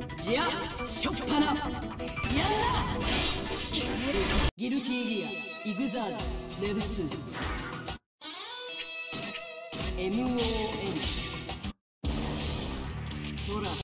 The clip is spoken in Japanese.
じゃあしょっぱなやんな。ギルティギアイグザードレベル2 MON ほら